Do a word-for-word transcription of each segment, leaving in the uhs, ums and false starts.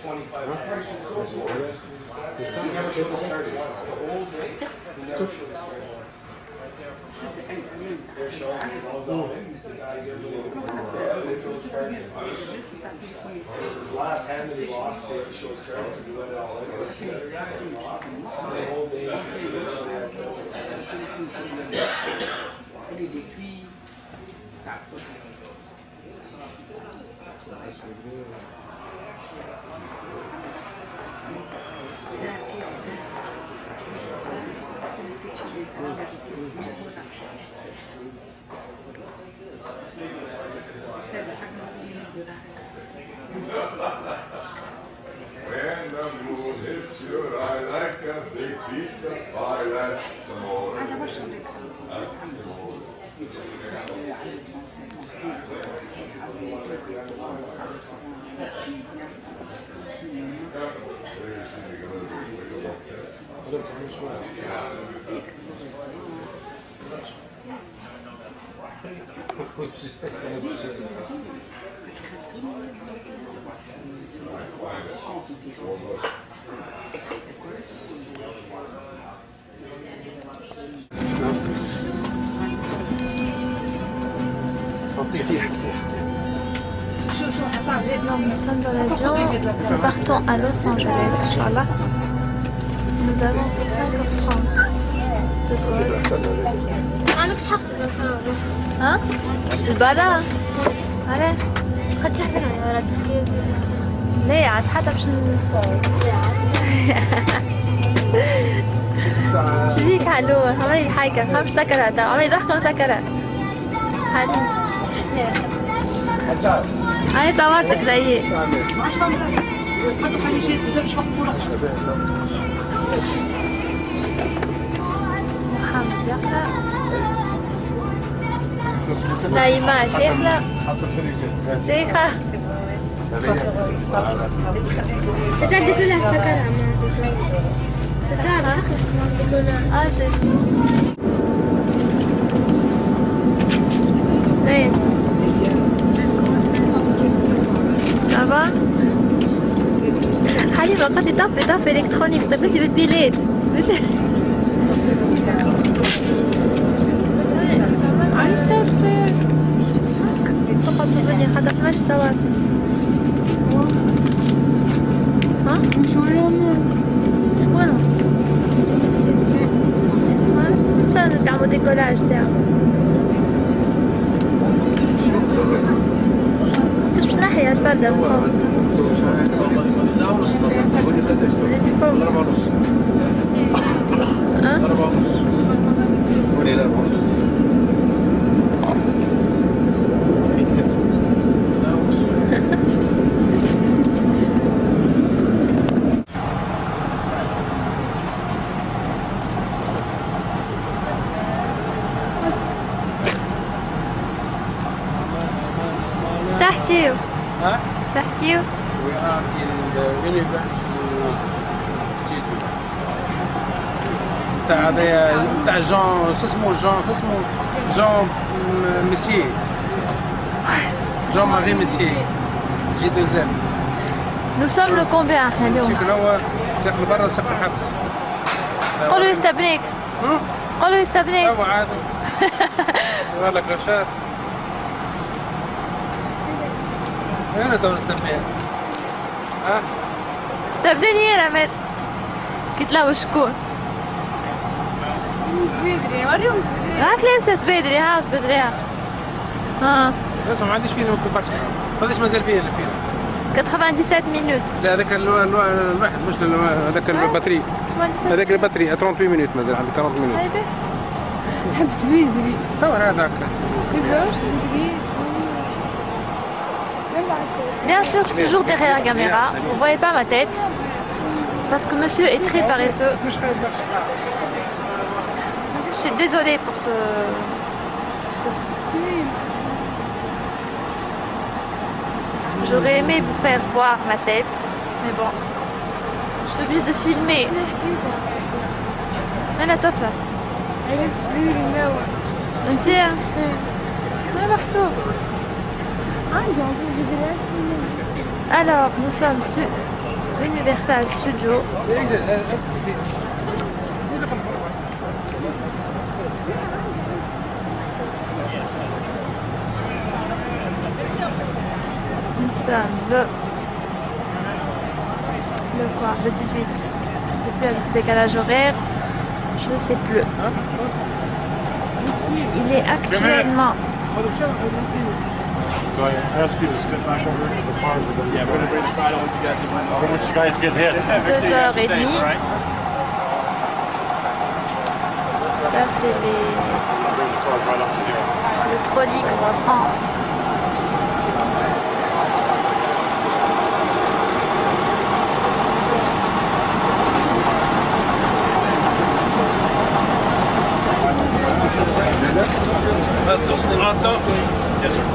twenty-five. He never showed his cards once. The whole day, he never showed his cards once. They're showing him all all in. The guys are really yeah, they show his cards. It was his last hand that he lost. They had to show his cards. He went all in. The other guy, he lost. The whole day, he showed his When the moon hits your eye like a big pizza pie, that's amore. That's amore. Non, nous sommes dans l'avion, nous partons à Los Angeles, Inch'Allah. Nous avons pour cinq heures trente de vol. Hein? البلا علاه خرجت حبنا يا ولد ليه عاد حتى باش نصور شديك علوة عمري حاجة ما مش سكرها عمري ضحكة مسكرها هاي صورتك زيي محمد يقرأ زي ما شيخنا شيخة تجدي كلها السكرة تجارة اه شيخ كويس سافا حليمة قالت لي طفي طفي الكترونيك طفيتي بالبيلات عارف صور صغير فقط تظني خاطر ماشي صور ها؟ شكون؟ شكون؟ شنو تعملوا ديكولاج ساعة كاش باش نحيا الفردة من فوق أربعة ونص ها؟ أربعة ونص قولي لا أربعة ونص اش تحكيو؟ ها؟ اش تحكيو؟ We are in the Universal Studio. تاع هذايا تاع جون شو اسمه جون شو اسمه جون مسيي جون ماري مسيي جي دوزيام. Nous sommes le combien احنا اليوم؟ شكون هو ساق لبرا وساق الحبس. قولوا يستبنيك قولوا يستبنيك هو عادي. والله كرشات. أنا تو نستبنيها. ها؟ استبدلني يا رمال قلت له شكون؟ بدري وريهم بدري هاك لابسه بدري ها بدري ها ها اسمع ما عنديش فيلم ما برشا ما عنديش مازال فيه الفيلم سبعة وثمانين مينوت لا هذاك الواحد مش هذاك الباتري هذاك الباتري ثمانية وثلاثين مينوت مازال عندي أربعين مينوت هايبه نحبس بدري صور هذاك كيفاش بدري Bien sûr, je suis toujours derrière la caméra. Vous voyez pas ma tête parce que monsieur est très paresseux. Je suis désolée pour ce. Pour ce... J'aurais aimé vous faire voir ma tête, mais bon, je suis obligée de filmer. أنا طفلة. لابس بدري منور أنتِ؟ أنا محسوب. عندي بدري Alors, nous sommes sur Universal Studios. Nous sommes le... Le quoi? Le dix-huit. Je sais plus avec le décalage horaire. Je ne sais plus. Ici, il est actuellement... So I ask you to step back over to the car with the yeah, we're gonna try once you get once you guys get hit. deux heures trente. Ça, c'est les... C'est le trolley qu'on va prendre. Yes, sir.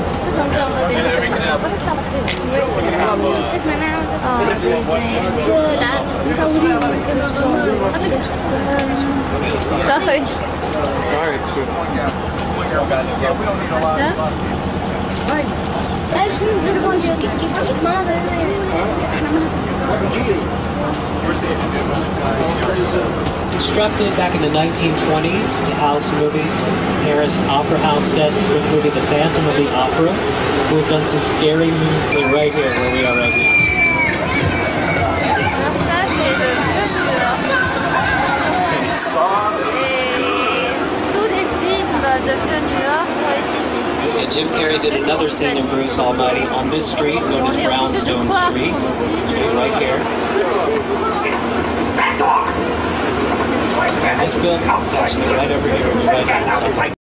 Constructed back in the nineteen twenties to house movies like Paris Opera House sets with movie The Phantom of the Opera. We've done some scary movies right here where we are right now. And Jim Carrey did another scene in Bruce Almighty on this street known as Brownstone Street. Right here. And this building is actually right over here. Right